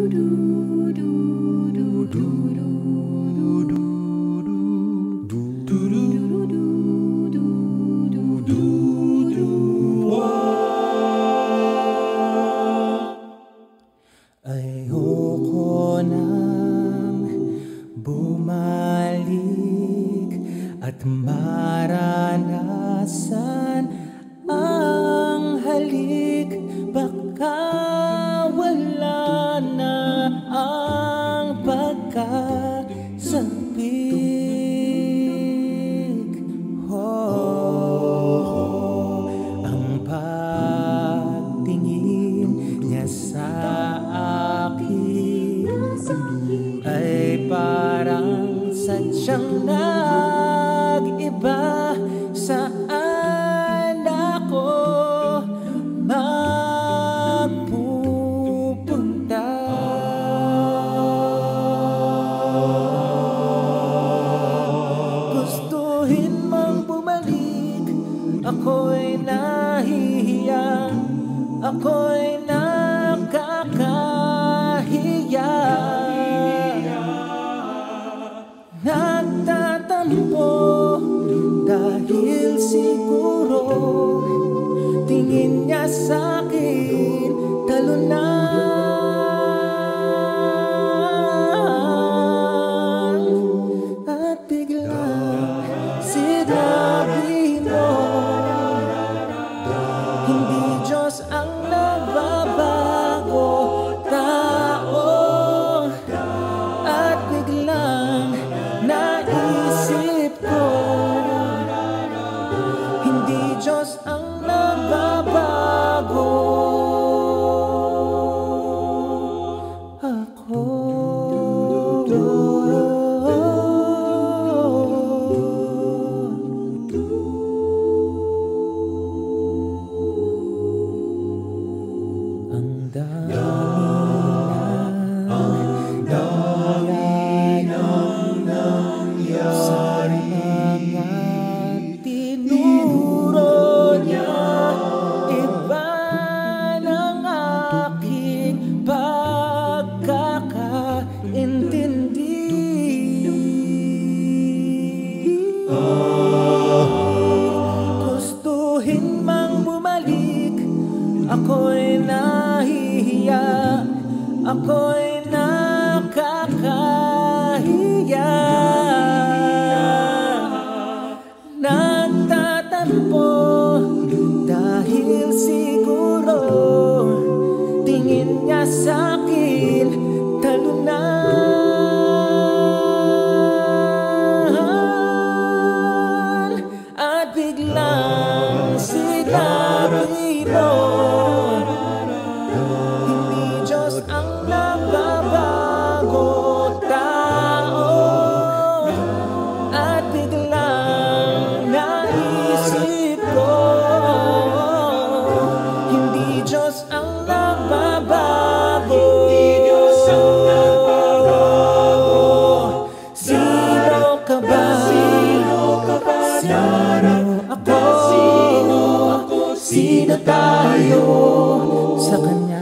Ayoko nang bumalik at maranasan ang halik. Baka wala na ang pagkasabik. Ang pagtingin niya sa akin ay parang sadyang nag-iba. Saan ako magpupunta? Gustuhin mang bumalik, ako'y nahihiya, ako'y nakakahiya. Nagtatampo dahil siguro tingin niya sa'kin talunan. At biglang sinabi mo, hindi Diyos ang nagbabago tao. At biglang naisip ko, hindi Diyos ang nagbabago. Ako ang dami sa mga tinuro niya. Iba ng aking pagkakaintindi. Gustuhin mang bumalik, ako'y nahihiya, ako'y nakakahiya. Nagtatampo dahil siguro tingin niya sa'kin talunan. At biglang sinabi mo, hindi Diyos ang nagbabago tao. At biglang naisip ko, hindi Diyos ang nagbabago. Sino ka ba? Sino ako? Sino tayo sa Kanya?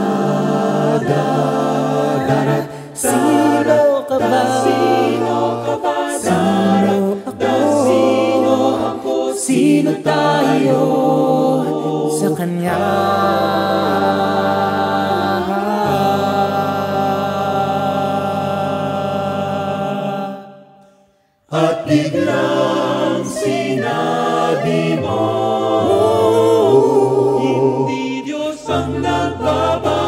Sino ka ba? Sino ako? Sino tayo sa Kanya? At biglang sinabi mo, hindi Diyos ang nagbabago.